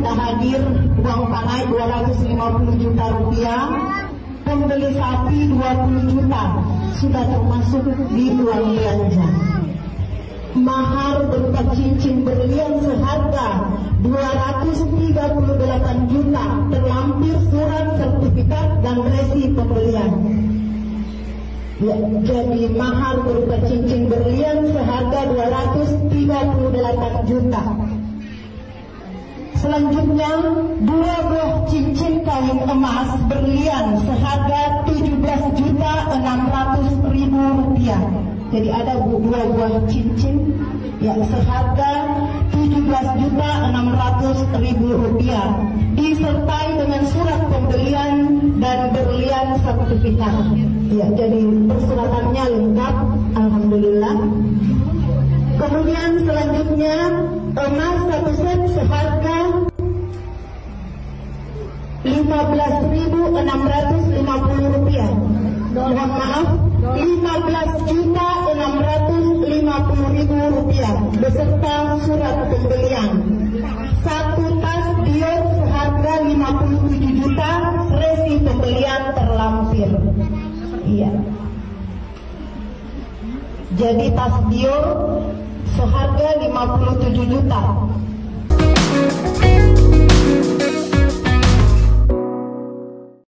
sudah hadir uang panai 250 juta rupiah, pembeli sapi 20 juta sudah termasuk di uang belanja. Mahar berupa cincin berlian seharga 238 juta terlampir surat sertifikat dan resi pembelian. Ya, jadi mahar berupa cincin berlian seharga 238 juta. Selanjutnya 2 buah cincin kawin emas berlian seharga 17.600.000 rupiah. Jadi ada 2 buah cincin yang seharga 17.600.000 rupiah disertai dengan surat pembelian dan berlian sertifikat. Ya, jadi persyaratannya lengkap, alhamdulillah. Kemudian selanjutnya emas 1 set seharga 15.650 rupiah. Mohon maaf, 15.650.000 rupiah beserta surat pembelian. 1 tas Dior seharga 57 juta, resi pembelian terlampir. Iya. Jadi tas Dior seharga 57 juta.